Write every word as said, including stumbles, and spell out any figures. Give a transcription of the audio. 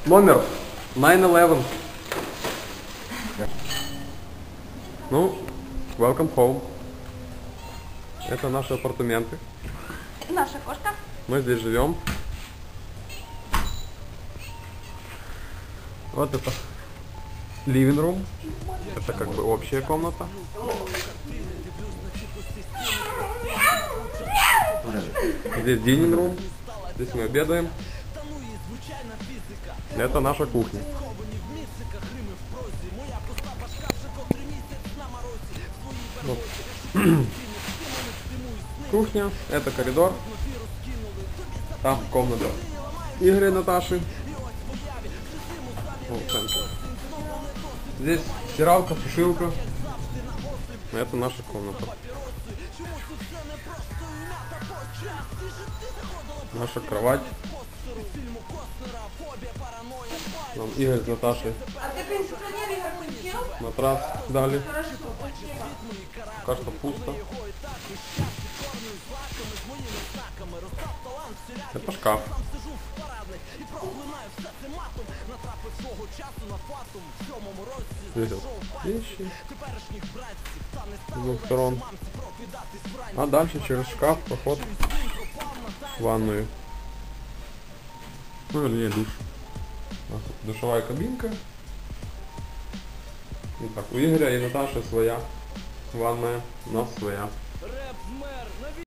Номер nine eleven. Ну, welcome home. Это наши апартаменты. Наша кошка. Мы здесь живем. Вот это living room. Это как бы общая комната. Здесь dining room. Здесь мы обедаем. Это наша кухня. Вот. Кухня. Это коридор. Там комната Игоря и Наташи. Вот, здесь стиралка, сушилка. Это наша комната. Наша кровать. Нам Игорь с Наташей матрас дали. Пока что пусто. Это шкаф. Здесь вот вещи с двух сторон. А дальше через шкаф проход в ванную. Ну или душ. Душевая кабинка. И так, у Игоря и Наташи своя ванная, у нас своя.